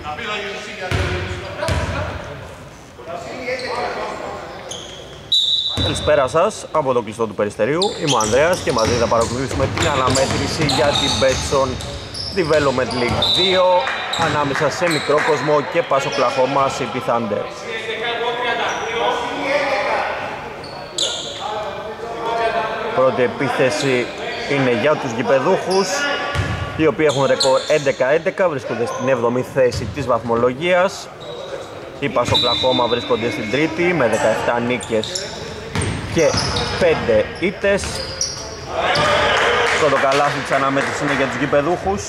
Καλησπέρα σας από το κλειστό του Περιστερίου. Είμαι ο Ανδρέας και μαζί θα παρακολουθήσουμε την αναμέτρηση για την Betson Development League 2 ανάμεσα σε Μικρόκοσμο και Πας-Οκλαχώμα City Thunder. Πρώτη επίθεση είναι για τους γηπεδούχους, οι οποίοι έχουν ρεκόρ 11-11, βρίσκονται στην 7η θέση της βαθμολογίας. Οι Πας-Οκλαχώμα βρίσκονται στην 3η με 17 νίκες και 5 ήττες. Το καλάθι της αναμέτρησης είναι για τους γηπεδούχους.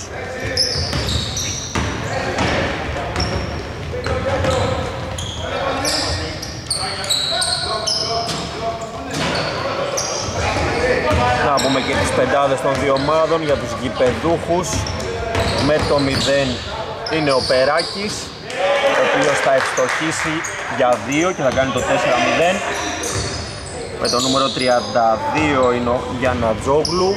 Να πούμε και τις πεντάδες των δύο ομάδων. Για τους γηπεδούχους με το 0 είναι ο Περάκης, ο οποίος θα ευστοχίσει για 2 και θα κάνει το 4-0. Με το νούμερο 32 είναι ο Γιαννατζόγλου.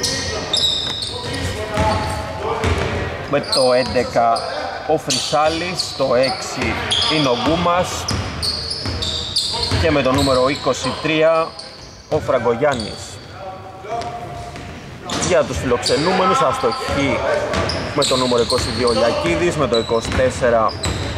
Με το 11 ο Φρυσάλης, το 6 είναι ο Γκούμας και με το νούμερο 23 ο Φραγκογιάννης. Για τους φιλοξενούμενους αστοχή με το νούμερο 22 ο Λιακίδης, με το 24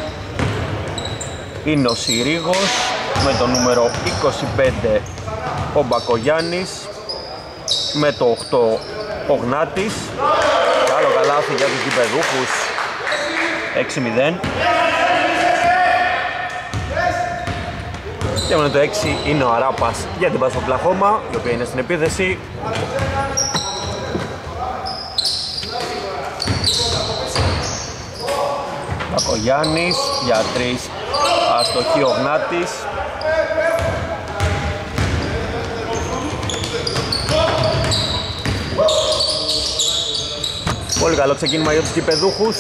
είναι ο Συρίγος, με το νούμερο 25 ο Μπακογιάννης, με το 8 ο Γνάτης. Καλό καλάθι για τους γηπεδούχους, 6-0. Και με το 6 είναι ο Αράπας για την Πας-Οκλαχώμα, η οποία είναι στην επίθεση. Μπακογιάννης για 3, αστοχή ο Γνάτης. Πολύ καλό ξεκίνημα για τους γηπεδούχους.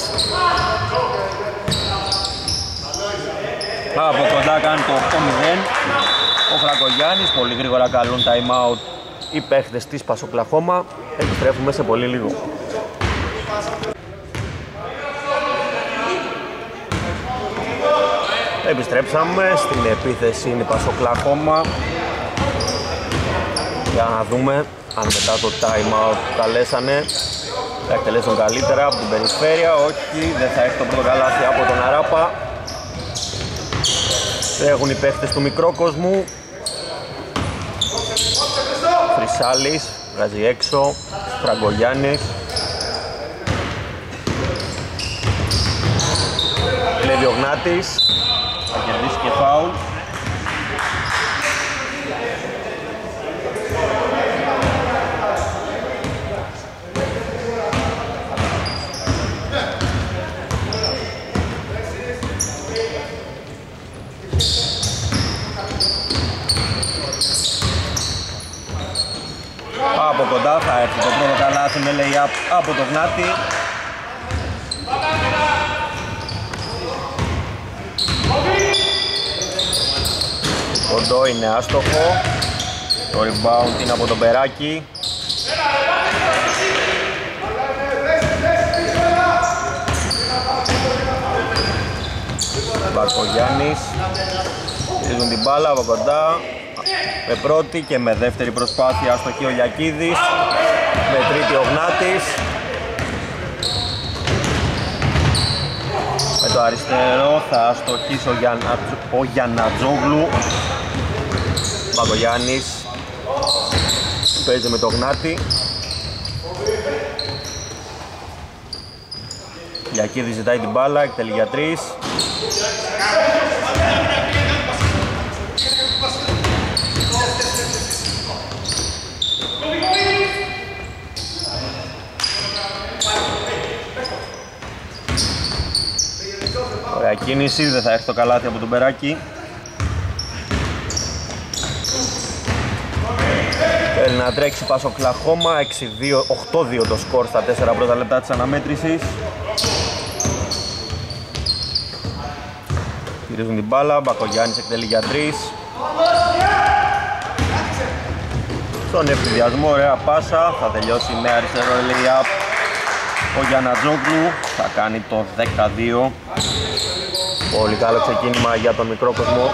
Από κοντά κάνει το 8-0 ο Φραγκογιάννης. Πολύ γρήγορα καλούν time out οι παίχτες της Πας-Οκλαχώμα. Επιστρέφουμε σε πολύ λίγο. Επιστρέψαμε στην επίθεση, είναι η Πας-Οκλαχώμα. Για να δούμε αν μετά το time out που καλέσανε θα εκτελέσουν καλύτερα από την περιφέρεια. Όχι, δεν θα έχει το πρώτο καλάθι από τον Αράπα. Έχουν οι παίχτες του Μικρόκοσμου. Φρυσάλης βγάζει έξω, Φραγκογιάννης. Κλέβει ο Γνάτης, θα κερδίσει και φάουλ. Από κοντά θα έρθει το πρώτο καλάθι με lay-up από το Γνάτη. Κοντό είναι άστοχο. Το rebound είναι από τον Περάκη. Μπακογιάννης. Στηρίζουν την μπάλα από κοντά. Με πρώτη και με δεύτερη προσπάθεια αστοχή ο Λιακίδης. Με τρίτη ο Γνάτης. Με το αριστερό θα αστοχίσει ο Γιαννατζόγλου. Μπακογιάννης παίζει με το Γνάτη. Λιακίδης ζητάει την μπάλα, εκτελεί για 3. Ωραία κίνηση, δεν θα έρθει το καλάθι από τον Περάκη. Θέλει να τρέξει Πας-Οκλαχώμα, 8-2 το σκορ στα 4 πρώτα λεπτά της αναμέτρησης. Γυρίζουν την μπάλα, Μπακογιάννης εκτελεί για 3. Στον ευθυδιασμό, ωραία πάσα, θα τελειώσει με αριστερό lay-up Ο Γιαννατζόγλου θα κάνει το 12. Πολύ καλό ξεκίνημα για τον μικρό κόσμο.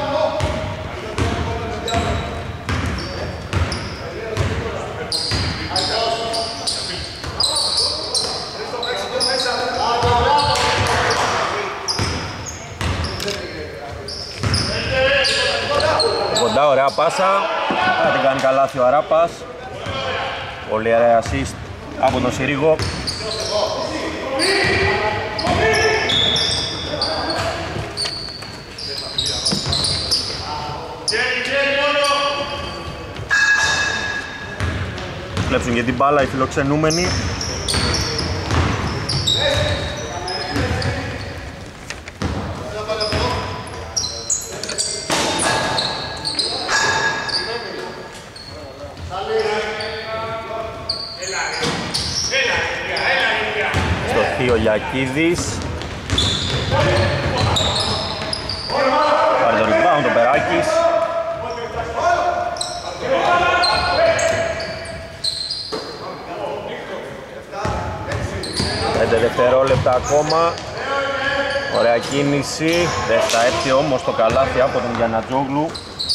Κοντά, ωραία πάσα. Θα την κάνει καλάθι ο Αράπας. Πολύ ωραία assist από τον Συρίγο. Κλέψουν και την μπάλα οι φιλοξενούμενοι. Στο ο Λιακίδης. Πάρει το rebound ο Περάκης. 5 δευτερόλεπτα ακόμα. Ωραία κίνηση. Δεν θα έρθει όμως το καλάθι από τον Γιαννατζόγλου.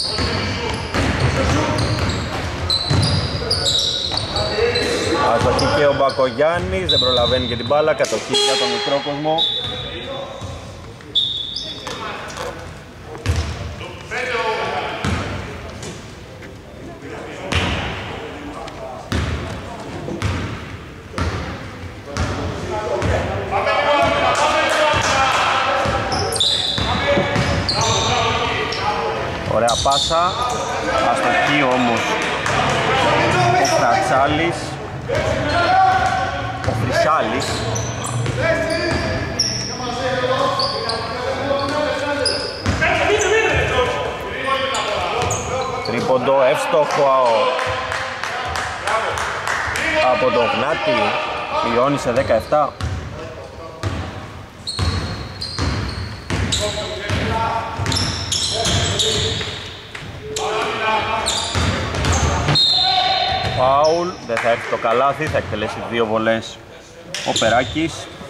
Αστοχή και ο Μπακογιάννης, δεν προλαβαίνει και την μπάλα, κατοχή για τον μικρό κόσμο. Ωραία πάσα, αστοχή όμως ο Φρατσάλης. Ο Φρυσάλης. Τρίποντο εύστοχο από τον Γνάτη. Μειώνει σε 17. Φάουλ, δεν θα έρθει το καλάθι, θα εκτελέσει 2 βολές ο Περάκης.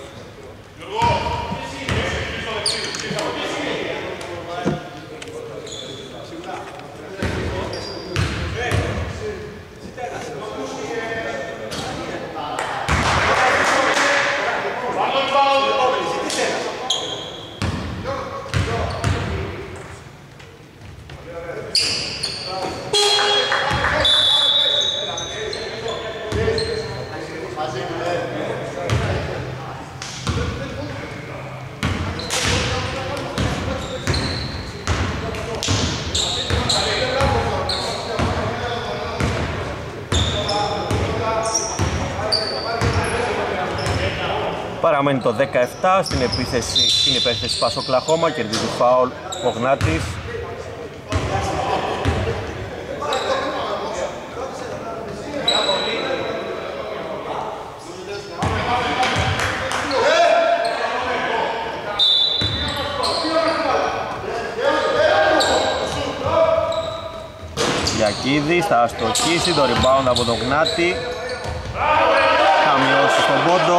Παραμένει το 17 στην επίθεση Πας Οκλαχώμα, κερδίζει φάουλ ο Γνάτης. Γιακίδης θα αστοχίσει το rebound από τον Γνάτη. Θα μειώσει στον πόντο.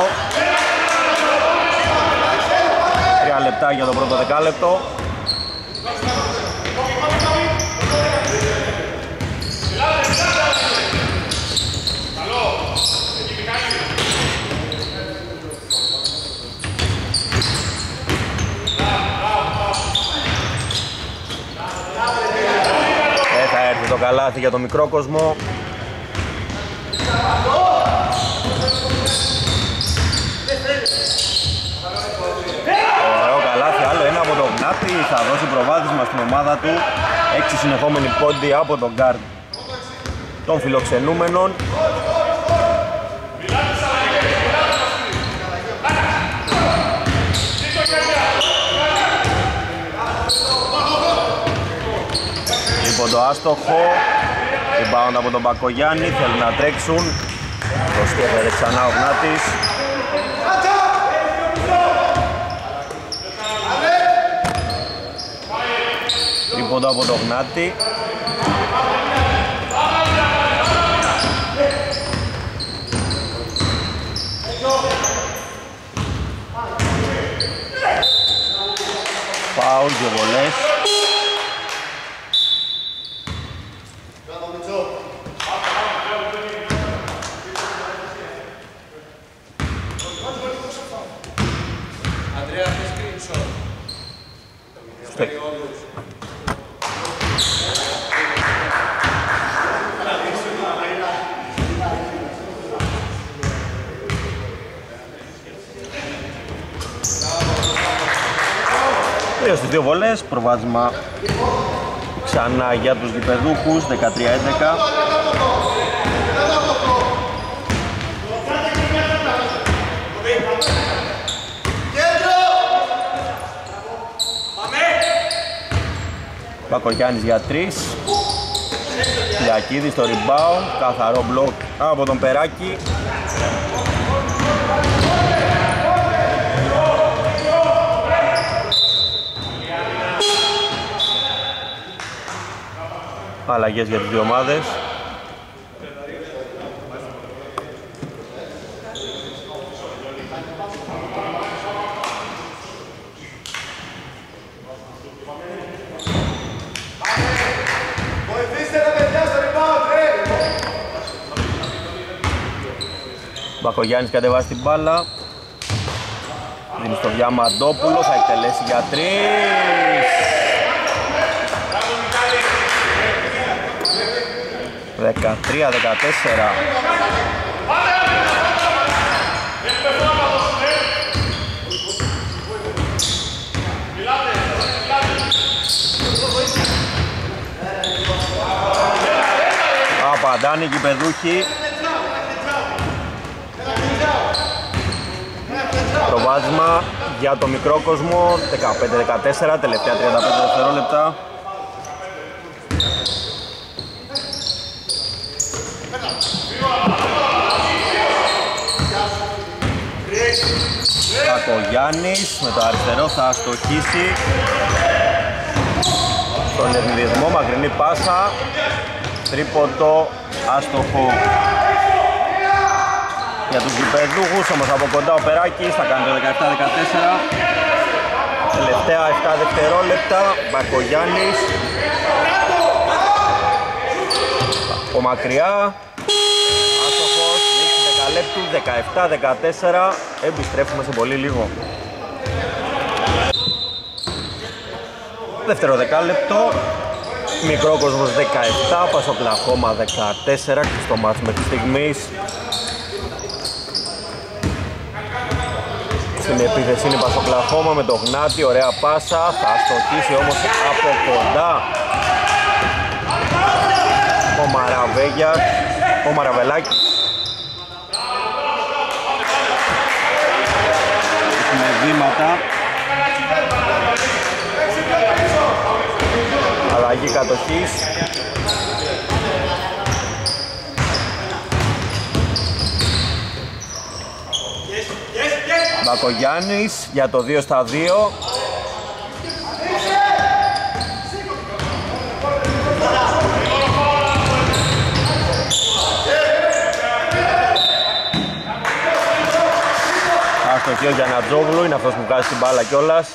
3 λεπτά για το πρώτο δεκάλεπτο. Θα έρθει το καλάθι για το μικρό κόσμο. Θα δώσει προβάδισμα στην ομάδα του. 6 συνεχόμενοι πόντοι από τον γκάρντ των φιλοξενούμενων. Λοιπόν το άστοχο, rebound από τον Μπακογιάννη, θέλουν να τρέξουν. Το σκέφτεται ξανά ο Γνάτης. Τρίποντο από τον Γνάτη. 2 στις 2 βολές, προβάδισμα ξανά για τους γηπεδούχους, 13-11. Μπακογιάννης για 3. Λιακίδης στο rebound, καθαρό μπλοκ από τον Περάκη. Αλλαγές για τις δύο ομάδες. Μπακογιάννης κατεβάζει την μπάλα. Δίνει στο Διαμαντόπουλο, θα εκτελέσει για 3. Δεκατρία, 14. Απαντάνε οι γηπεδούχοι. Προβάδισμα για το μικρό κόσμο, 15-14, τελευταία 35 δευτερόλεπτα. Κακογιάννης με το αριστερό θα αστοχίσει στον ευνηδιασμό, μακρινή πάσα, τρίποντο άστοχο για τους γηπεδούχους, όμως από κοντά ο Περάκης θα κάνει το 17-14. Τελευταία 7 δευτερόλεπτα, Μπακογιάννης από μακριά, άστοχος, λήξη δεκαλέπτου, 17-14. Επιστρέφουμε σε πολύ λίγο. Δεύτερο δεκάλεπτο, μικρό κόσμος 17, Πασοκλαχώμα 14 και στο μάτς μέχρι στιγμής. Στην επίθεση είναι η Πασοκλαχώμα με το Γνάτη, ωραία πάσα, θα αστοχίσει όμως από κοντά ο Μαραβελάκης. Έχουμε βήματα. Αλλαγή κατοχής. Μπακογιάννης για το 2-2. Αστοχή ο Γιαννατζόγλου, είναι αυτός που βγάζει την μπάλα κιόλας.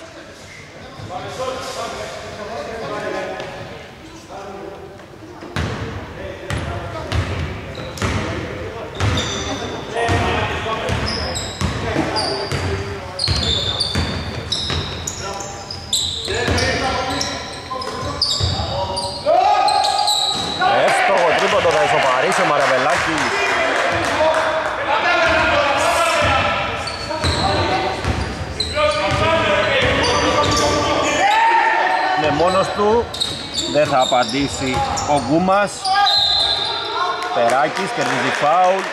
Εύστοχο τρίποντο, θα ισοπαρίσει ο Μαραβελάκης. Είναι μόνος του, δεν θα απαντήσει ο Γκούμας. Περάκης κερδίζει φάουλ.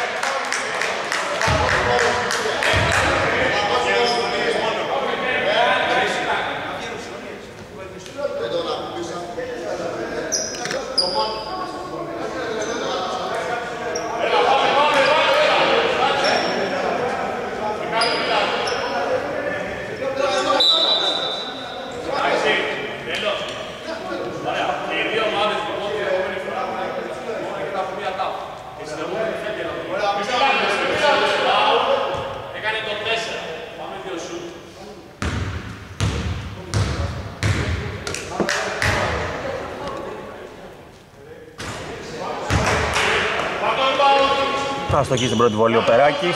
Θα στοχίσει την πρώτη βολή ο Περάκης.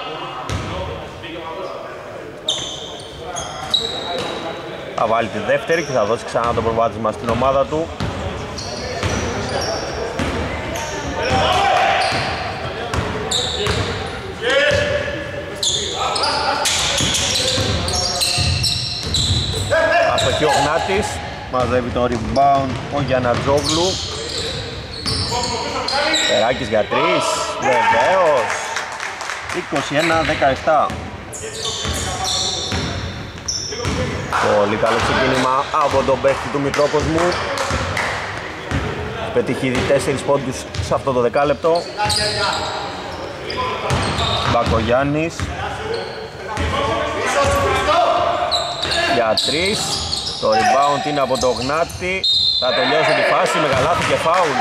Θα βάλει τη δεύτερη και θα δώσει ξανά το προβάδισμα στην ομάδα του. μαζεύει τον rebound ο Γιαννατζόγλου. Περάκης για 3, βεβαίως. 21-17. Πολύ καλό ξεκίνημα από τον παίχτη του Μητρόκοσμου. Πετύχει ήδη 4 πόντους σε αυτό το δεκάλεπτο. Μπακογιάννης για 3. Το rebound είναι από το Γνάτη. Θα τελειώσει τη φάση με καλάθι και φάουλ.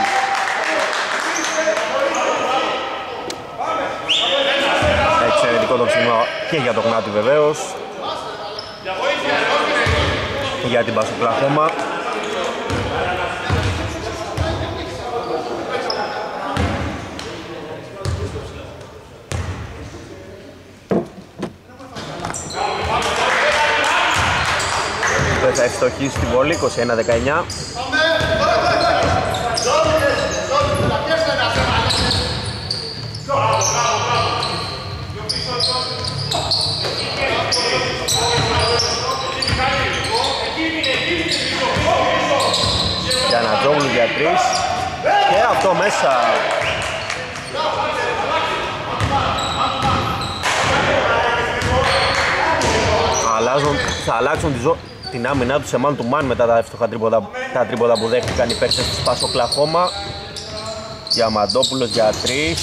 Εξαιρετικό το ξεκίνημα και για το Γνάτη βεβαίως. Για την Πασοκλαχώμα. Θα ευστοχίσει στην βολή, 21-19. Γιαννατζόγλου για 3 και αυτό μέσα. Θα αλλάξουν την άμυνά του σε man to man μετά τα εύστοχα τρίποτα που δέχτηκαν οι παίκτες της Πασοκλαχώμα. Διαμαντόπουλος για 3.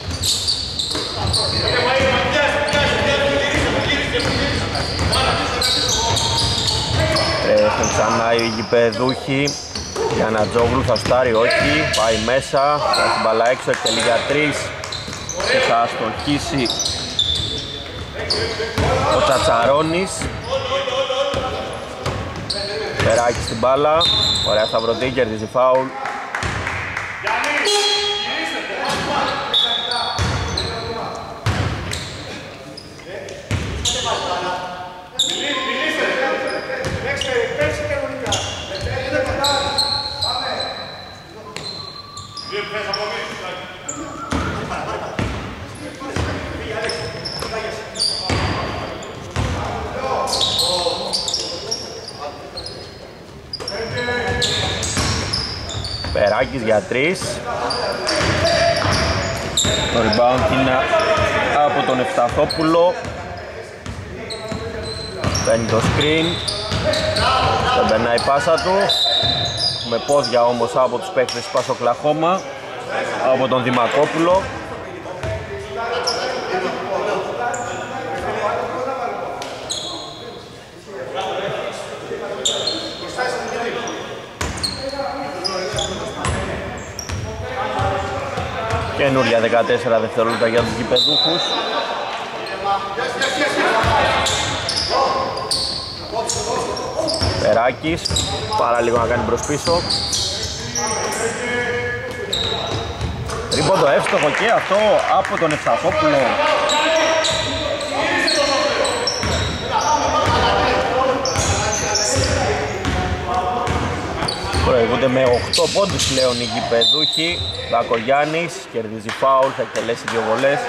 Τρέχουν ξανά οι γηπεδούχοι. Γιαννατζόγλου θα στάρει, όχι, πάει μέσα, θα έχει μπαλά έξω, εκτελεί για 3 και θα αστοχίσει ο Τσατσαρώνης. Περάκι στην μπάλα, ωραία σταυρωτή, κερδίζει φάουλ. Περάκης για 3. Το rebound είναι από τον Ευσταθόπουλο. Παίρνει το screen. Δεν περνάει η πάσα του. Με πόδια όμως από τους παίκτες της Πασοκλαχώμα. Από τον Δημακόπουλο. Καινούρια 14 δευτερόλεπτα για τους γηπεδούχους. Περάκης, παρά λίγο να κάνει μπρος πίσω. Τρίποντο εύστοχο και αυτό από τον Ευσταθόπουλο. Προηγούνται με 8 πόντους πλέον οι γηπεδούχοι. Μπακογιάννης κερδίζει φάουλ, θα εκτελέσει 2 βολές.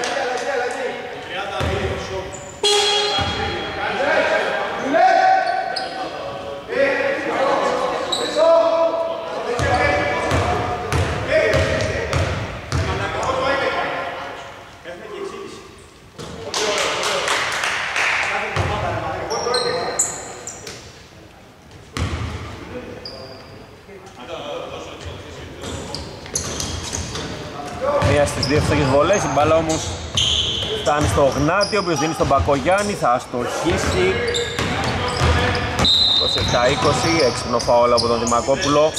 Στις δύο εύστοχες βολές, η μπάλα όμως φτάνει στο Γνάτη, ο οποίος δίνει στον Μπακογιάννη, θα αστοχίσει. 27-20, έξυπνο φάουλ από τον Δημακόπουλο.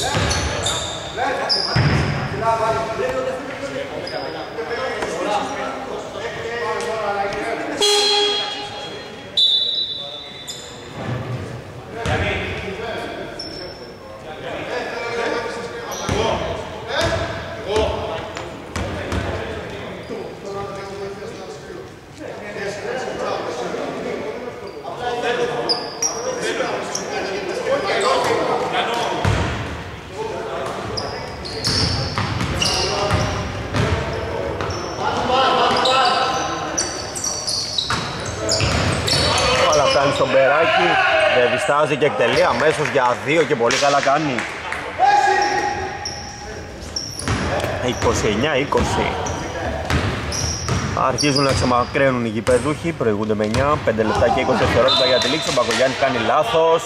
Στον Περάκη, Δεν διστάζει και εκτελεί αμέσως για 2 και πολύ καλά κάνει. 29-20. Αρχίζουν να ξεμακραίνουν οι γηπεδούχοι, προηγούνται με 9, 5 λεπτά και 20 δευτερόλεπτα για τη λήξη. Ο Μπακογιάννης κάνει λάθος.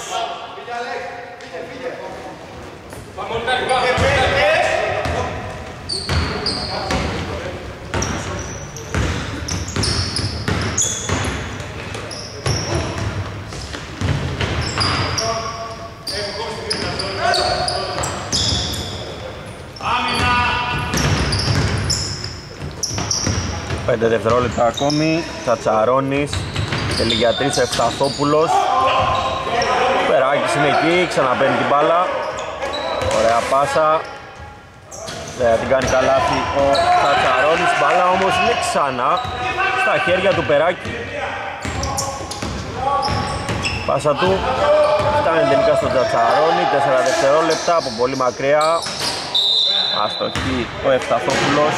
Πέντε δευτερόλεπτα ακόμη, Τσατσαρώνης, τελεί για 3 Ευσταθόπουλος. Περάκης είναι εκεί, ξαναπαίρνει την μπάλα. Ωραία πάσα. Δεν την κάνει καλάθι ο Τσατσαρώνης. Μπάλα όμως είναι ξανά στα χέρια του Περάκη. Πάσα του φτάνει τελικά στον Τσατσαρώνη. 4 δευτερόλεπτα από πολύ μακριά. Αστοχή ο Ευσταθόπουλος.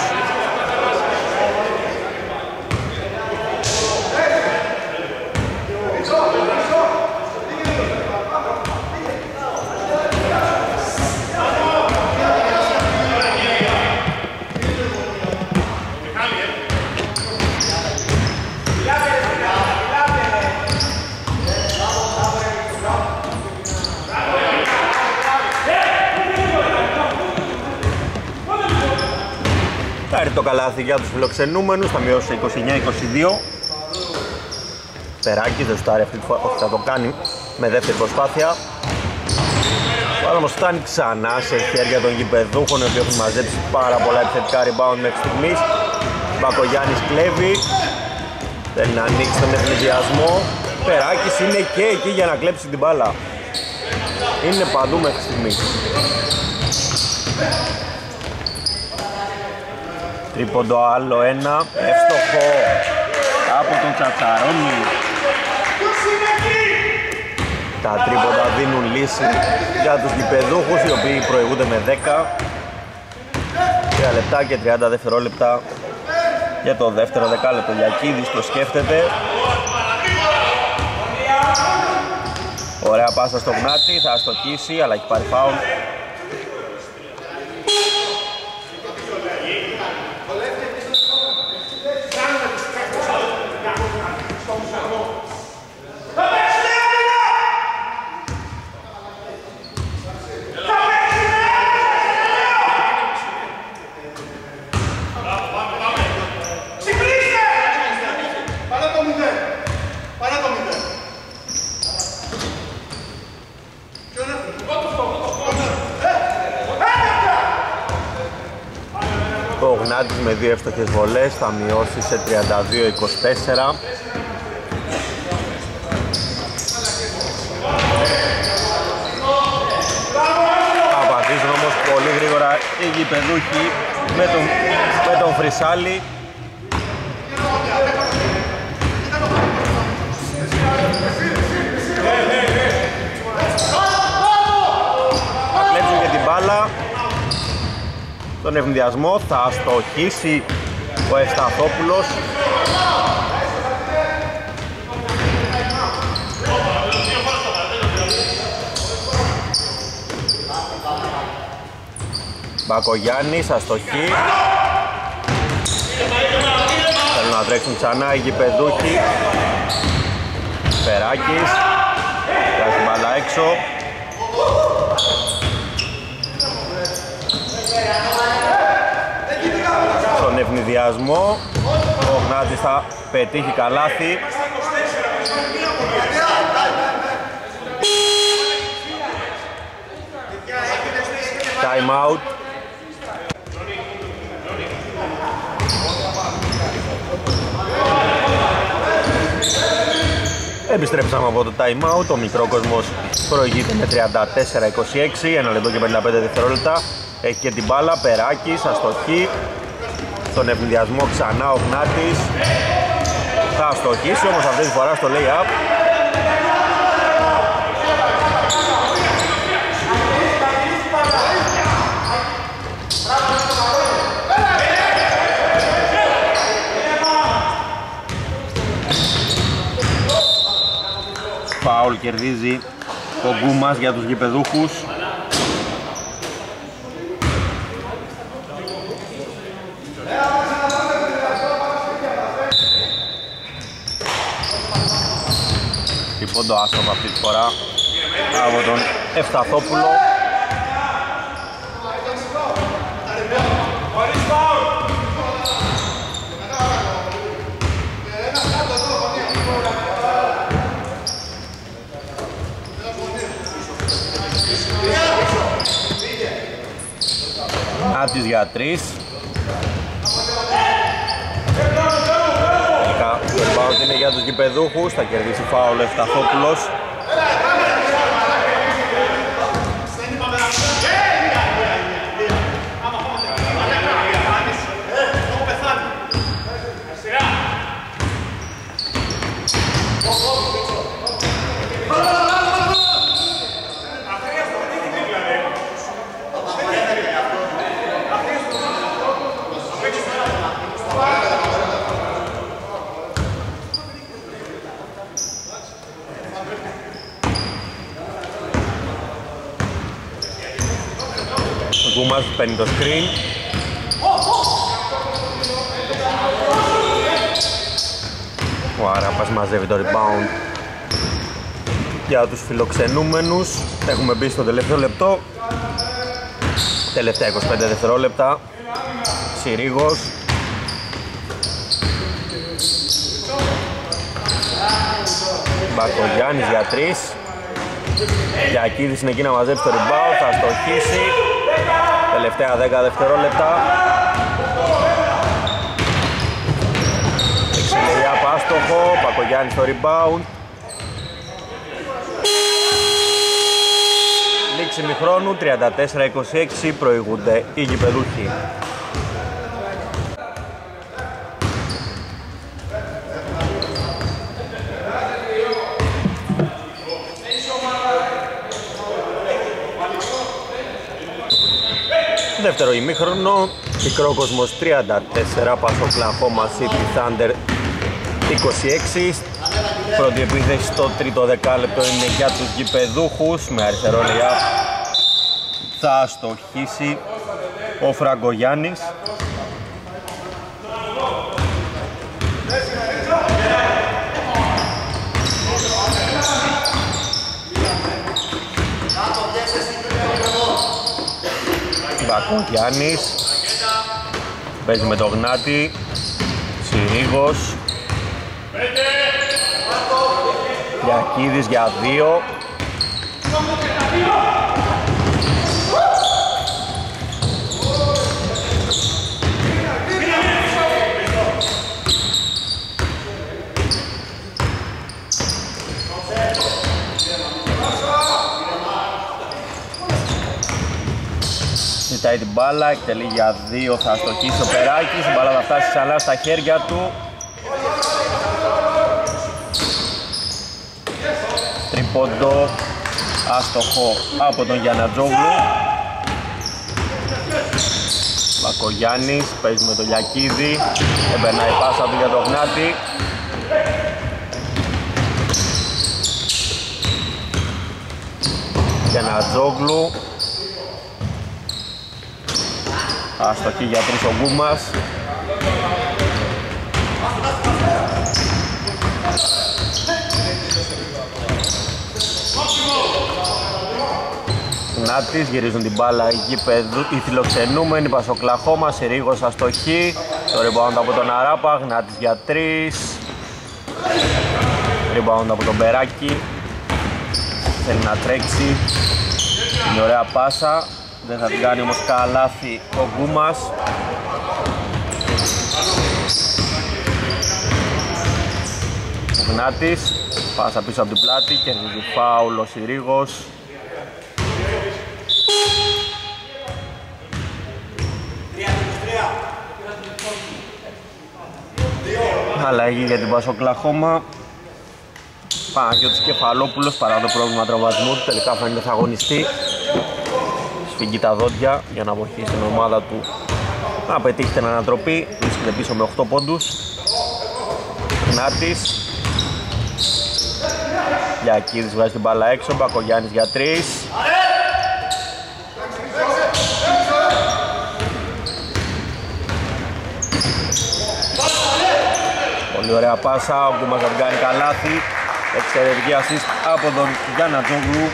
Το καλάθι για τους φιλοξενούμενους, θα μειώσει 29-22. Περάκης δεν σουτάρει αυτή τη φορά, όχι θα το κάνει με δεύτερη προσπάθεια. Αλλά όμως φτάνει ξανά σε χέρια των γηπεδούχων, οι οποίοι έχουν μαζέψει πάρα πολλά επιθετικά rebound μέχρι στιγμής. Μπακογιάννης κλέβει, θέλει να ανοίξει τον ευνηδιασμό. Περάκης είναι και εκεί για να κλέψει την μπάλα. Είναι παντού μέχρι στιγμής. Τρίποντο άλλο ένα, εύστοχο από τον Τσατσαρώνη. Τα τρίποντα δίνουν λύση για τους γηπεδούχους, οι οποίοι προηγούνται με 10. 3 λεπτά και 30 δευτερόλεπτα για το δεύτερο δεκάλεπτο. Λιακίδης το σκέφτεται. Ωραία πάσα στο Γνάτη, θα αστοχίσει αλλά έχει πάρει φάουλ. Ο Γνάτης με 2 εύστοχες βολές θα μειώσει σε 32-24. Απαντήσουν όμως πολύ γρήγορα οι γηπεδούχοι με τον Φρυσάλη. Θα κλέψουν και την μπάλα. Τον ευνηδιασμό θα αστοχίσει ο Ευσταθόπουλος. Μπακογιάννης, αστοχή. Θέλουν να τρέξουν ξανά οι γηπεδούχοι. Περάκης, βγάζει την μπάλα έξω. Στον ευνηδιασμό ο Γνάτης θα πετύχει καλάθι. Time out. Επιστρέψαμε από το time out. Ο μικρόκοσμος προηγείται με 34-26, 1 λεπτό και 55 δευτερόλεπτα. Έχει και την μπάλα, Περάκης, αστοχή. Στον ευνηδιασμό ξανά ο Γνάτης. Θα αστοχίσει όμως αυτή τη φορά στο lay-up. Φάουλ φάουλ κερδίζει ο Γκούμας για τους γηπεδούχους. Τριπόντο άστοχο αυτή τη φορά από τον Ευσταθόπουλο. Άτης για 3. Τελικά το rebound είναι για τους γηπεδούχους, θα κερδίσει φάουλ ο Ευσταθόπουλος. Ο Γκούμας παίρνει το screen. Ο Αράπας μαζεύει το rebound για τους φιλοξενούμενους. Έχουμε μπει στο τελευταίο λεπτό. Τελευταία 25 δευτερόλεπτα. Συρίγος. Μπακογιάννης για 3. Γιακίδης είναι εκεί να μαζέψει το rebound, θα στοχίσει. Τελευταία 10 δευτερόλεπτα. Εξηλειά πάστοχο, Μπακογιάννης στο rebound. Λήξη ημιχρόνου, 34-26, προηγούνται οι γηπεδούχοι. Δεύτερο ημίχρονο, Μικρόκοσμος 34, Οκλαχώμα City Thunder 26. Πρώτη επίθεση στο τρίτο δεκάλεπτο είναι για τους γηπεδούχους, με αριστερό layup θα στοχίσει ο Φραγκογιάννης. Μπακογιάννης παίζει με το Γνάτη. Συρίγος. Γιακίδης για 2. Ζητάει την μπάλα, εκτελεί για 2, θα στοχίσει ο Περάκης, η μπάλα θα φτάσει ξανά στα χέρια του. Τρίποντο, άστοχο από τον Γιαννατζόγλου. Μπακογιάννης, παίζει με τον Γιακίδη, εμπερνάει πάσα του για τον Γνάτη. Γιαννατζόγλου. Αστοχή για 3 ο Γκούμας. Νάτης, γυρίζουν την μπάλα οι φιλοξενούμενοι, Πασοκλαχώμα, Συρίγος αστοχή. Το rebound από τον Αράπα, Νάτης για 3. Rebound από τον Περάκη. Θέλει να τρέξει. Είναι ωραία πάσα. Δεν θα την κάνει όμως καλάθι ο Γκούμας. Ο Γνάτης, πάσα πίσω από την πλάτη, κερδίζει φάουλ ο Συρίγος. Αλλαγή για την Πασοκλαχώμα. Παναγιώτης Κεφαλόπουλος, παρά το πρόβλημα τραυματισμού του, τελικά φαίνεται θα αγωνιστεί. Σφίγγει τα δόντια για να βοηθήσει την ομάδα του να πετύχει την ανατροπή. Βρίσκεται πίσω με 8 πόντους. Γνάτης Λιακίδης βγάζει την μπάλα έξω, Μπακογιάννης για 3. Πολύ ωραία πάσα, ο Γκούμας θα κάνει καλάθι. Εξαιρετική assist από τον Γιαννατζόγλου.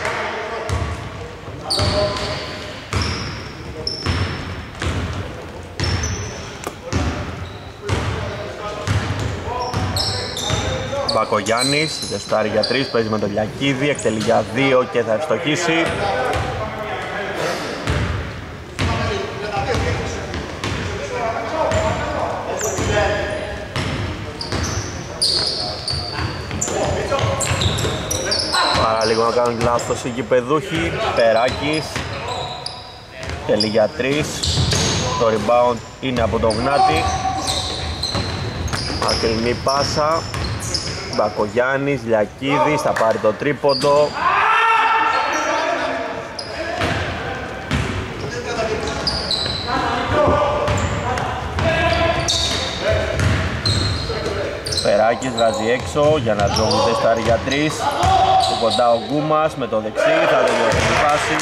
Μπακογιάννης, δεν σουτάρει για 3, παίζει με τον Λιακίδη, εκτελεί για 2 και θα ευστοχίσει. Παρά λίγο να κάνουν λάθος οι γηπεδούχοι. Περάκης, εκτελεί για 3. Το rebound είναι από τον Γνάτη. Μακρινή πάσα. Μπακογιάννης, Λιακίδης, θα πάρει το τρίποντο. Περάκης βγάζει έξω, για να Τζόγλου τεστάρει για 3. Του κοντά ο Γκούμας με το δεξί, θα τελειώσει τη φάση.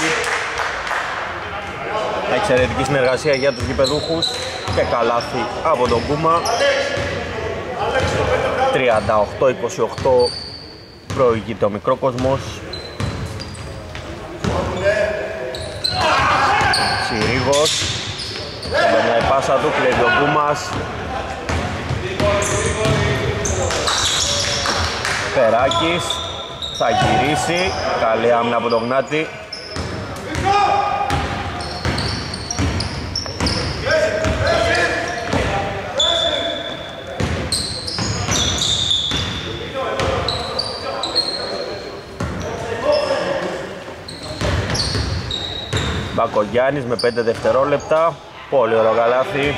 Εξαιρετική συνεργασία για τους γηπεδούχους και καλάθι από τον Γκούμα. 38-28 προηγείται ο Μικρόκοσμος. Συρίγος, με η πάσα του, κλέβει ο Γκούμας. Περάκης θα γυρίσει, καλή άμυνα από τον Γνάτη. Μπακογιάννης με 5 δευτερόλεπτα, πολύ ωραίο καλάθι.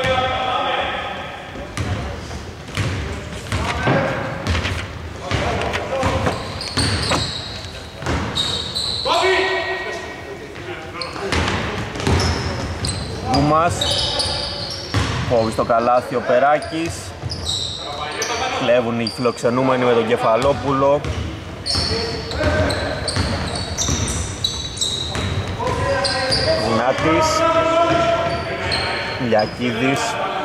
Γκούμας, φόβει στο καλάθι ο Περάκης. Κλέβουν οι φιλοξενούμενοι με τον Κεφαλόπουλο. Γνάτης, Λιακίδης,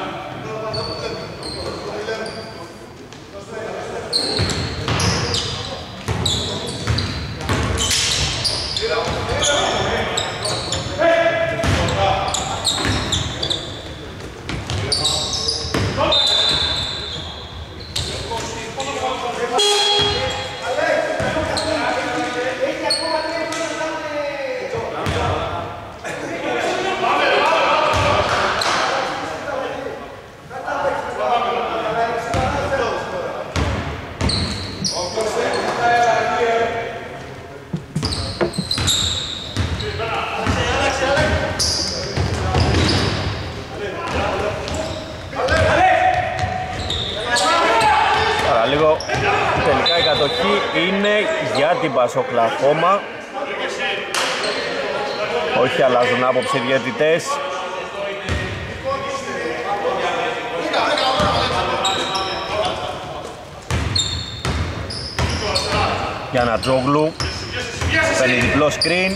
τελικά η κατοχή είναι για την Πασοκλαχώμα. Όχι, αλλάζουν άποψη οι διαιτητές. Γιαννατζόγλου παίρνει διπλό screen,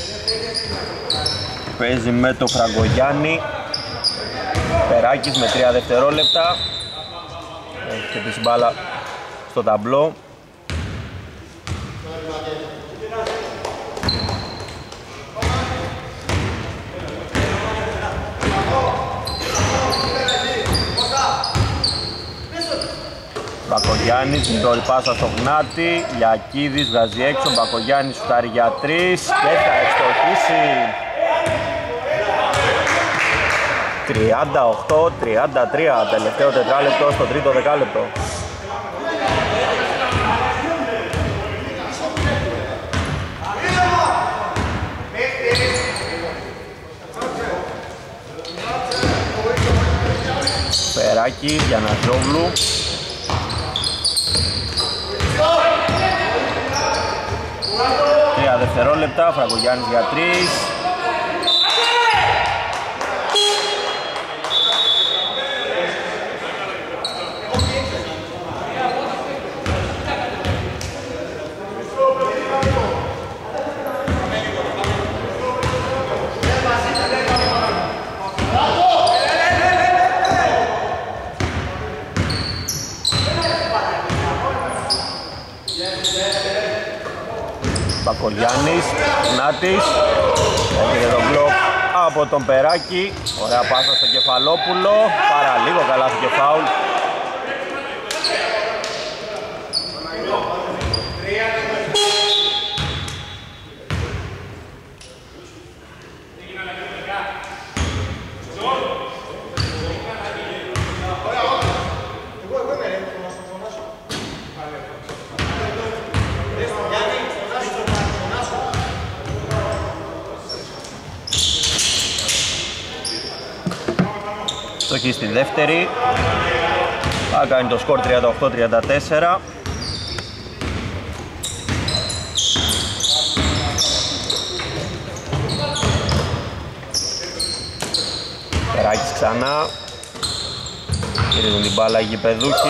παίζει με το Φραγκογιάννη. Περάκης με 3 δευτερόλεπτα, έχει χτυπήσει μπάλα στο ταμπλό. Μπακογιάννης, μικρή πάσα στο Γνάτη. Λιακίδης βγάζει έξω, Μπακογιάννης σουτάρει για 3 και θα ευστοχίσει. 38-33, τελευταίο τετράλεπτο στο τρίτο δεκάλεπτο. Περάκη, Γιαννατζόγλου. Τρία δευτερόλεπτα, Φραγκογιάννης για 3. Μπακογιάννης, Νάτης, έγινε το μπλοκ από τον Περάκη, ωραία πάσα στο Κεφαλόπουλο, παραλίγο καλάθι και φάουλ. Στοχή στη δεύτερη, θα κάνει το σκορ 38-34. Περάκης ξανά, γυρίζουν την μπάλα οι γηπεδούχοι.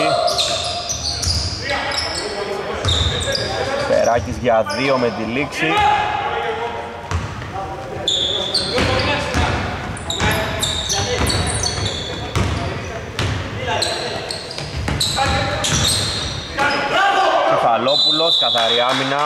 Περάκης για 2 με τη λήξη. Κεφαλόπουλος, καθαρή άμυνα.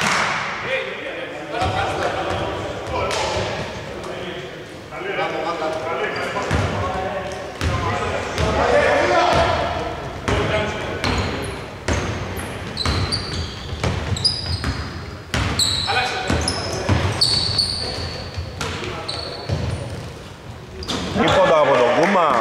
Τίποτα από τον Κούμα.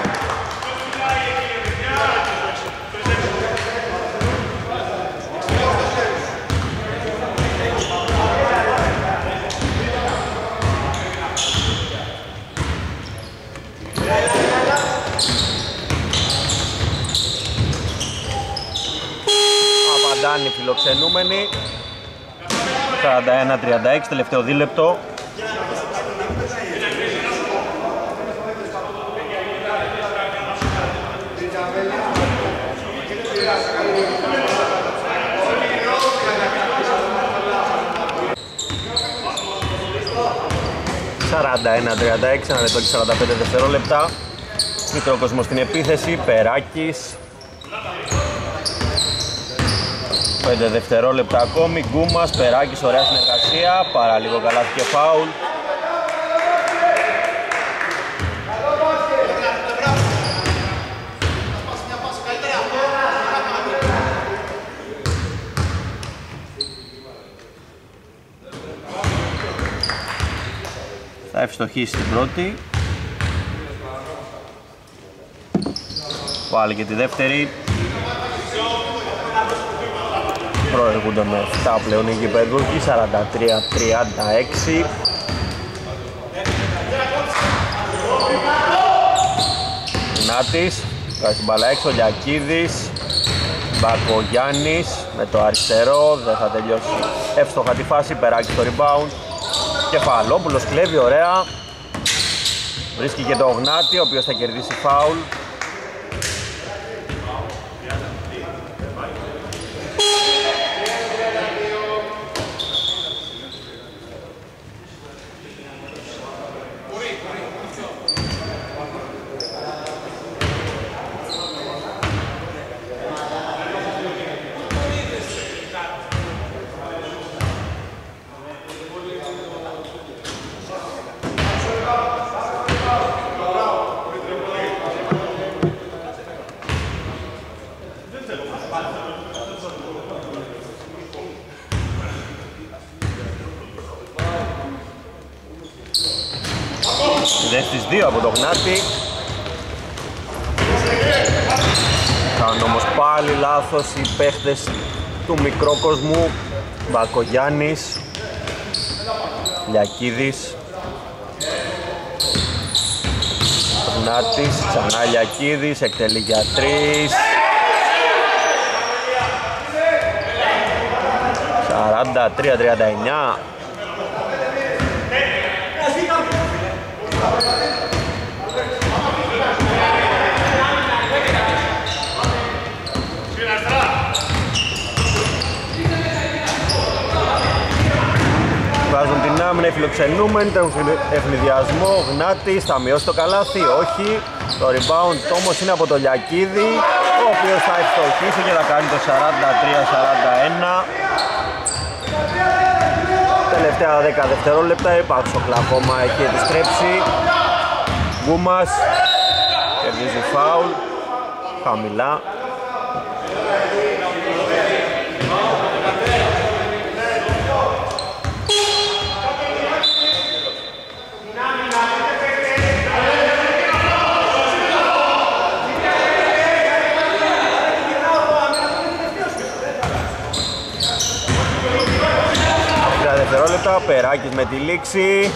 Απαντάνει φιλοξενούμενοι. 41-36, τελευταίο δίλεπτο. Ένα λεπτό και 45 δευτερόλεπτα. Μικρό κόσμο στην επίθεση, Περάκης. 5 δευτερόλεπτα ακόμη, Γκούμας, Περάκης, ωραία συνεργασία, παραλίγο καλάθι και φάουλ. Θα ευστοχίσει την πρώτη. Βάλει και τη δεύτερη. Προεργούνται με 7 πλέον οι γηπεδούχοι, 43-36. Νάτης, βγάζει την μπάλα έξω, Λιακίδης, Μπακογιάννης με το αριστερό, δεν θα τελειώσει εύστοχα τη φάση, Περάκη στο rebound. Κεφαλόπουλος κλέβει ωραία, βρίσκει και το Γνάτη, ο οποίος θα κερδίσει φάουλ. Στις 2 από το Γνάτη. Κάνουν όμως πάλι λάθος οι παίχτες του μικρόκοσμου. Μπακογιάννης, Λιακίδης, Γνάτης, ξανά Λιακίδης, εκτελεί για 3. 43-39. Βάζουν την άμυνα οι φιλοξενούμενοι, έχουν ευνηδιασμό, Γνάτης, θα μειώσει το καλάθι, όχι. Το rebound όμως είναι από το Λιακίδη, ο οποίος θα ευστοχίσει και θα κάνει το 43-41. Τελευταία 10 δευτερόλεπτα, η Πάξος Οκλαχώμα έχει επιστρέψει. Γκούμας κερδίζει φάουλ, χαμηλά. Δευτερόλεπτα, Περάκης με τη λήξη.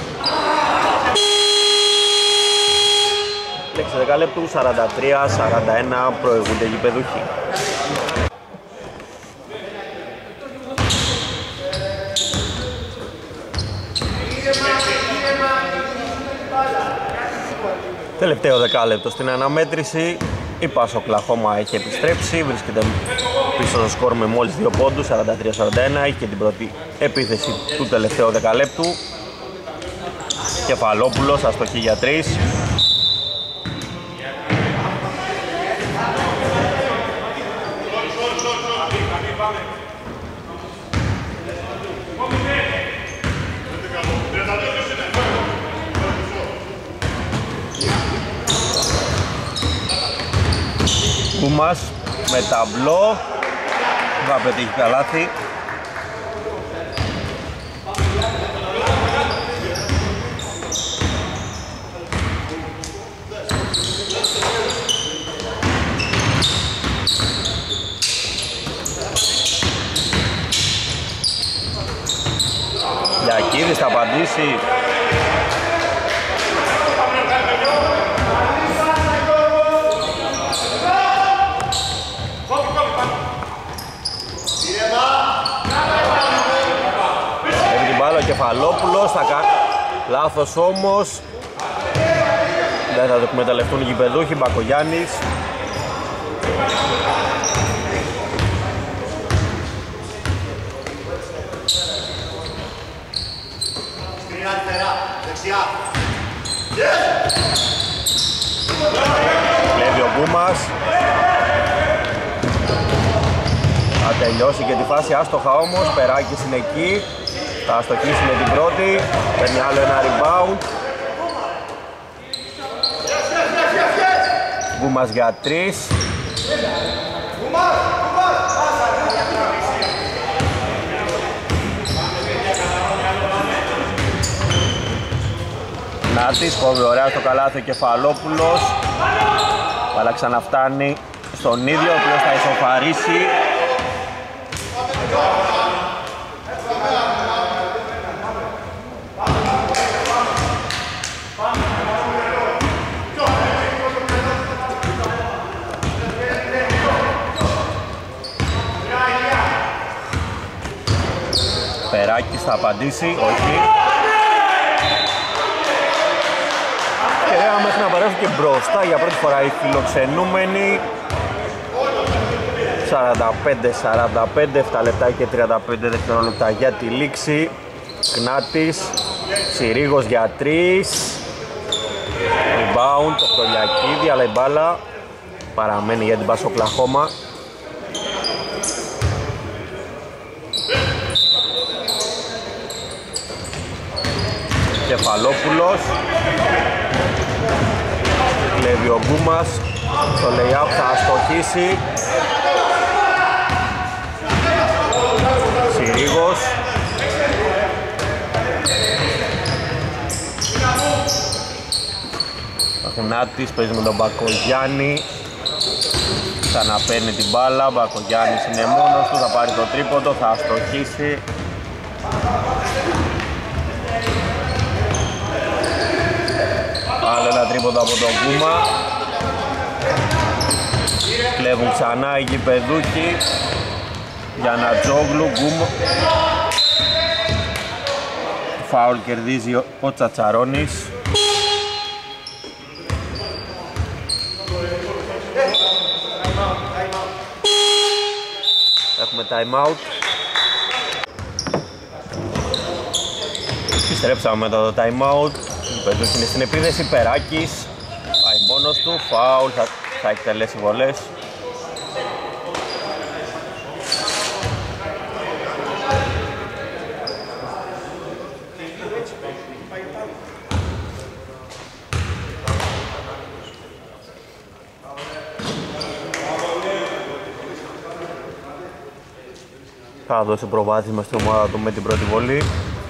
Λέξη δεκαλέπτου, 43-41 προηγούνται οι γηπεδούχοι. Τελευταίο δεκάλεπτο στην αναμέτρηση. Η Πάσο Οκλαχώμα έχει επιστρέψει, βρίσκεται πίσω στο σκορ με μόλις 2 πόντους, 43-41. Είχε την πρώτη επίθεση του τελευταίου δεκαλέπτου. Κεφαλόπουλος, αστοχή για 3. Κούμας με ταμπλό, θα πετύχει καλάθι. Γιακίδης θα απαντήσει. Κεφαλόπουλος θα κάνει λάθος όμως. Δεν θα το εκμεταλλευτούν οι γηπεδούχοι. Μπακογιάννης. Κλέβει ο Γκούμας. Θα τελειώσει και τη φάση άστοχα όμως. Περάκης είναι εκεί. Θα αστοχίσει με την πρώτη, παίρνει άλλο ένα rebound. Γκούμας για 3. Νάτης, κόβει ωραία στο καλάθι ο Κεφαλόπουλος. Αλλά ξαναφτάνει στον ίδιο, ο οποίος θα ισοφαρίσει. Περάκης θα απαντήσει, όχι. Και μέχρι να παρέχουν και μπροστά για πρώτη φορά οι φιλοξενούμενοι. 45-45, 7 λεπτά και 35 δευτερόλεπτα για τη λήξη. Κνάτης, Συρίγος για 3. Rebound, το Λιακίδη, αλλά η μπάλα παραμένει για την Πάσο Οκλαχώμα. Κεφαλόπουλος, κλέβει ο Γκούμας, το lay-up θα αστοχίσει. Συρίγος, Χνάτης παίζει με τον Μπακογιάννη, ξαναπαίρνει την μπάλα, Μπακογιάννης είναι μόνος του, θα πάρει το τρίποντο, θα αστοχίσει. Άλλο ένα τρίποντο από τον Γκούμα. Κλέβουν ξανά οι γηπεδούκοι. Γιαννατζόγλου, Γκούμα. Φάουλ κερδίζει ο Τσατσαρώνης. Έχουμε time out. Επιστρέψαμε μετά το time out. Πέτος είναι στην επίδεση, Περάκης πάει μόνος του, φάουλ, θα εκτελέσει βολές. θα δώσει προβάδισμα στην ομάδα του με την πρώτη βολή.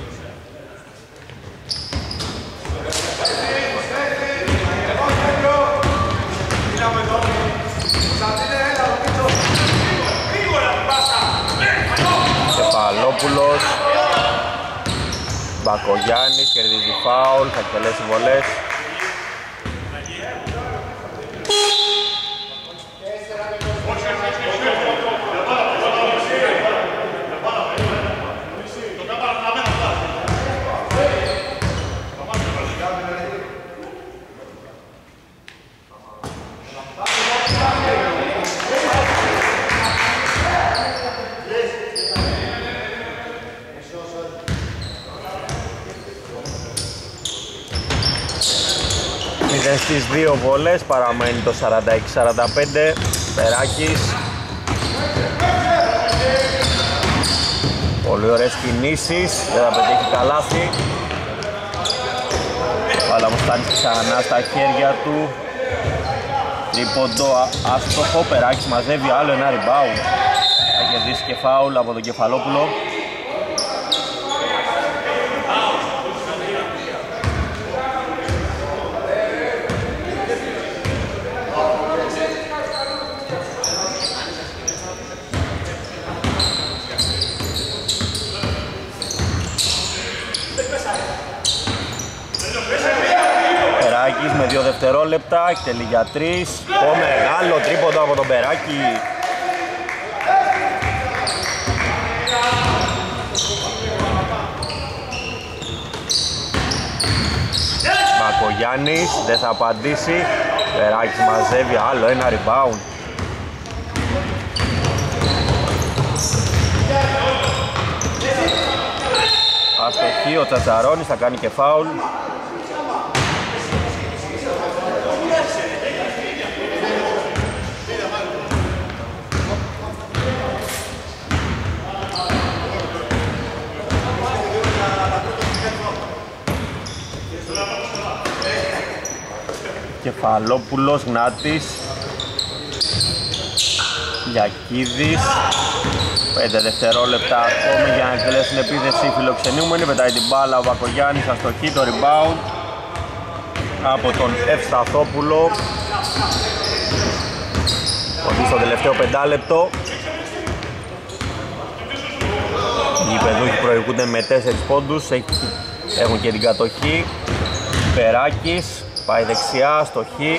Κεφαλόπουλος, Μπακογιάννης, κερδίζει φάουλ, θα εκτελέσει βολές. Στις δύο βολές παραμένει το 46-45. Περάκης, πολύ ωραίες κινήσεις, δεν θα πετύχει καλάθι, αλλά όμως φτάνει ξανά στα χέρια του. Τρίποντο άστοχο, Περάκης μαζεύει άλλο ένα rebound, θα κερδίσει και φάουλ από τον Κεφαλόπουλο. Με 2 δευτερόλεπτα, εκτελεί για 3. Μεγάλο τρίποντο από τον Περάκη. Μπακογιάννης δεν θα απαντήσει. Περάκης μαζεύει άλλο ένα rebound. Αστοχή ο Τσατσαρώνης, θα κάνει και φάουλ. Κεφαλόπουλος, Γνάτης, Γιακίδης, 5 δευτερόλεπτα ακόμη για να εκτελέσουν επίθεση φιλοξενούμενοι. Πετάει την μπάλα ο Βακογιάννης, αστοχή, το rebound από τον Ευσταθόπουλο. Ότι στο τελευταίο 5 λεπτό οι παιδούχοι προηγούνται με 4 πόντους, έχουν και την κατοχή. Περάκης πάει δεξιά, στοχή.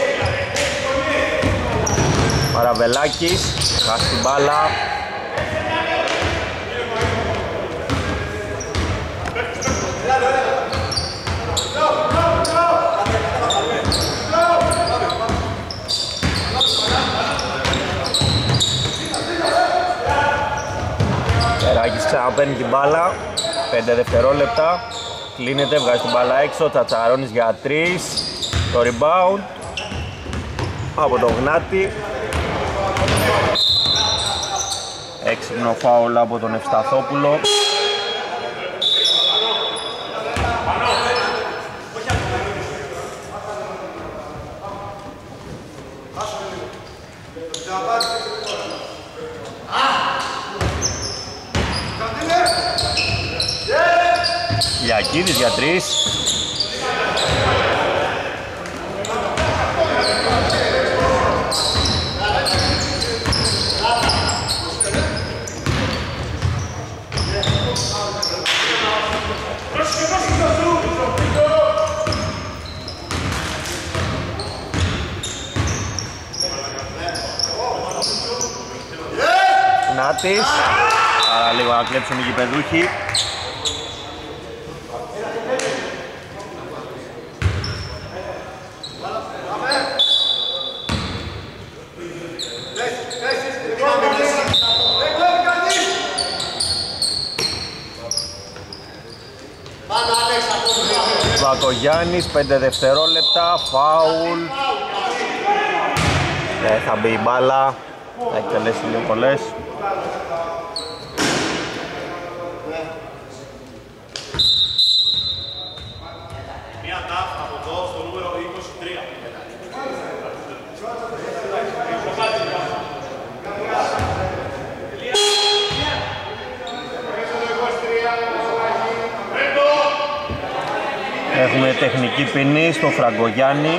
Μαραβελάκης, χάσει την μπάλα. Περάκης ξαναπαίρνει την μπάλα, 5 δευτερόλεπτα. Κλείνεται, βγάζει την μπάλα έξω, Τσατσαρώνης για 3. Το rebound από τον Γνάτη. Έξυπνο φάουλ από τον Ευσταθόπουλο. Γιακίδης για 3. Νάτης, άρα λίγο να κλέψουν οι γηπεδούχοι. Βακογιάννης, 5 δευτερόλεπτα, φάουλ. Θα μπει η μπάλα, θα εκτελέσει λίγο πολλές. Μία τάφ από εδώ στο νούμερο 23. Έχουμε τεχνική ποινή στο Φραγκογιάννη.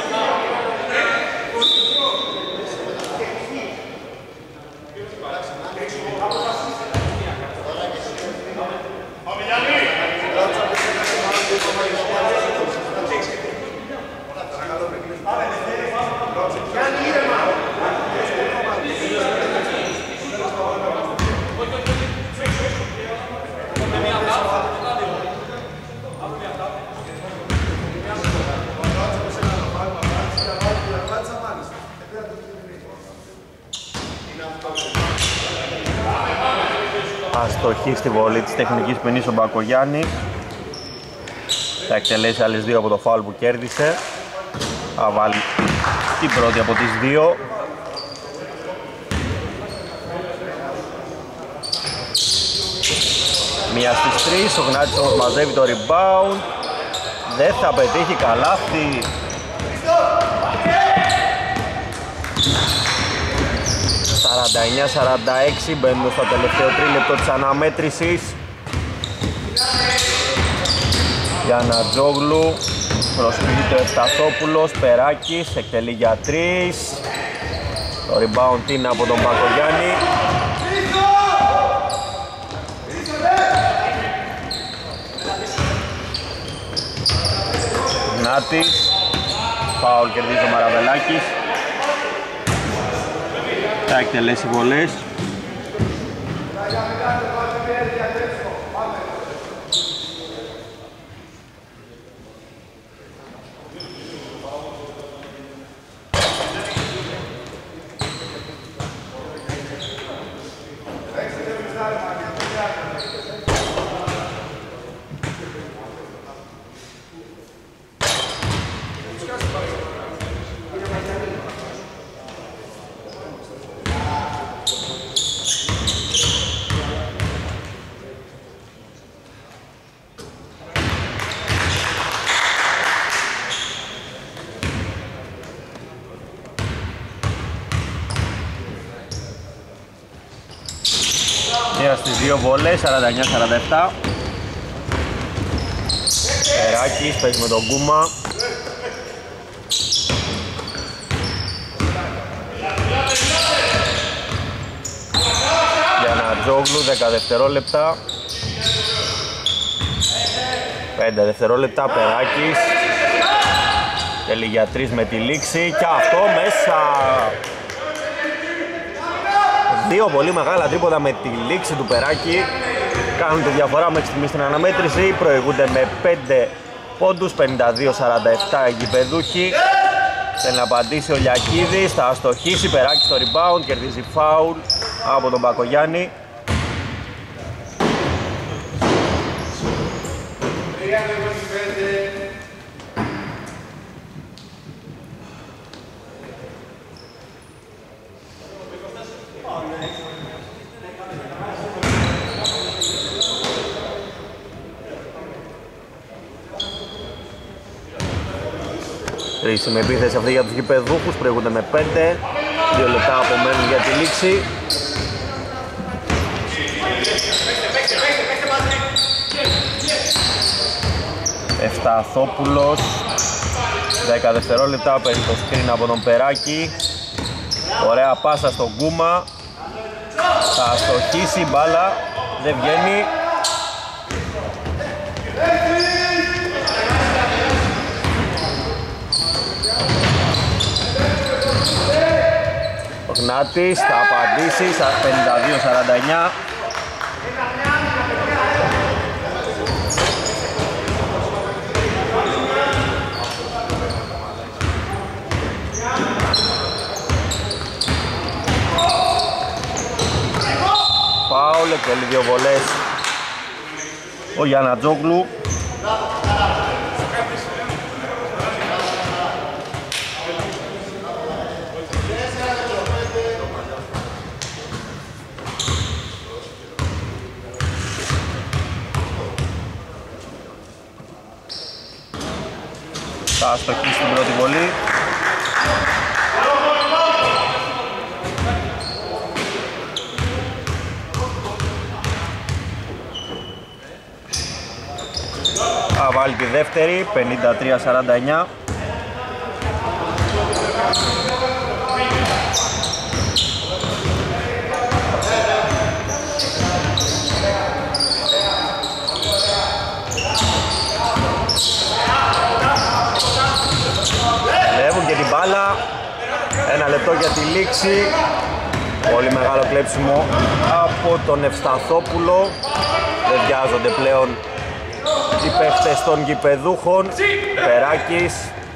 Αστοχή στη βολή της τεχνικής ποινής ο Μπακογιάννη. Θα εκτελέσει άλλες δύο από το φάουλ που κέρδισε. Θα βάλει την πρώτη από τις δύο. Μία στις τρεις, ο Γνάτης όμως μαζεύει το rebound. Δεν θα πετύχει καλάθι. ...49-46, μπαίνουμε στο τελευταίο τρίλεπτο της αναμέτρησης. Γιαννατζόγλου, προσποιείται ο Ευσταθόπουλος, Περάκης, εκτελεί για 3. Το rebound είναι από τον Μπακογιάννη. Νάτης, φάουλ κερδίζει ο Μαραβελάκης. Θα εκτελέσει βολές. Στις δύο βολές, 49-47. Περάκης παίζει με τον Κούμα. Γιαννατζόγλου, 10 δευτερόλεπτα. 5 δευτερόλεπτα, Περάκης. Θέλει για 3 με τη λήξη και αυτό μέσα. Δύο πολύ μεγάλα τρίποτα με τη λήξη του Περάκη κάνουν τη διαφορά μέχρι στιγμή στην αναμέτρηση. Προηγούνται με 5 πόντους, 52-47 οι γηπεδούχοι. Θέλει να απαντήσει ο Λιακίδης, θα αστοχίσει, Περάκη στο rebound, κερδίζει φάουλ από τον Μπακογιάννη. Κρίσιμη επίθεση αυτή για τους γηπεδούχους, προηγούνται με 5. 2 λεπτά απομένουν για τη λήξη. Ευσταθόπουλος, 10 δευτερόλεπτα, παίρνει το screen από τον Περάκη. Ωραία πάσα στον Κούμα. Θα αστοχίσει η μπάλα, δεν βγαίνει. Ο Γνάτης θα απαντήσει στα 52-49. Φάουλ, εκτελεί δύο βολές ο Γιαννατζόγλου. Θα αστοχίσει στην πρώτη βολή. Θα βάλει βάλει τη δεύτερη, 53-49. Λεύουν και την μπάλα. Ένα λεπτό για τη λήξη. Πολύ μεγάλο κλέψιμο από τον Ευσταθόπουλο. Δεν βιάζονται πλέον οι παίχτες των γηπεδούχων. Περάκης.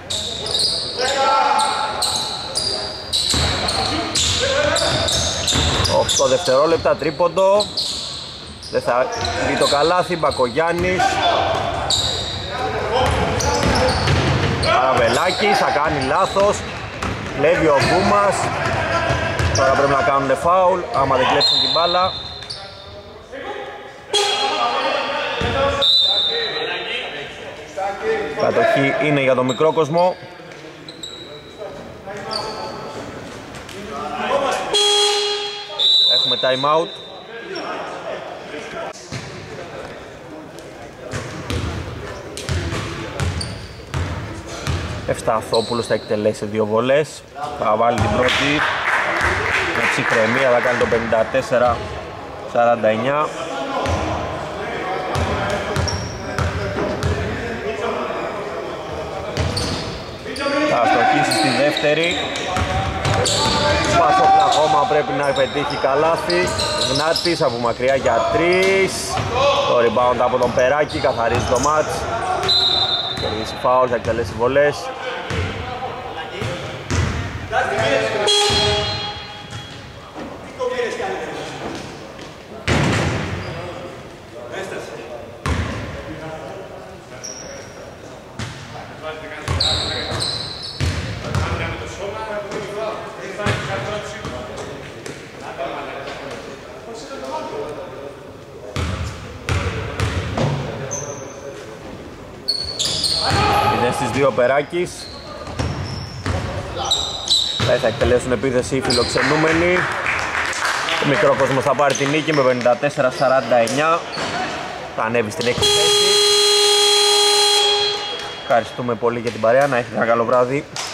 8 δευτερόλεπτα, τρίποντο. Δεν θα δει το καλάθι. Μπακογιάννης. Αραβελάκης θα κάνει λάθος. Κλέβει ο Γκούμας. Τώρα πρέπει να κάνουν φάουλ άμα δεν κλέψουν την μπάλα. Κατοχή είναι για το μικρό κόσμο. Έχουμε time out. Ευσταθόπουλος θα εκτελέσει 2 βολές. Θα βάλει την πρώτη με ψυχραιμία, θα κάνει το 54-49. Θα στοχίσει στη δεύτερη. Πασοκλαχώμα πρέπει να πετύχει καλάθι. Γνάτης από μακριά για 3. Το rebound από τον Περάκη, καθαρίζει το μάτς. Κερδίσει φάουλ, θα εκτελέσει βολές. Στις 2 Περάκης. Θα εκτελέσουν επίθεση οι φιλοξενούμενοι. Ο μικρό κόσμος θα πάρει την νίκη με 54-49. Θα ανέβει στην 6η θέση. Ευχαριστούμε πολύ για την παρέα. Να έχετε ένα καλό βράδυ.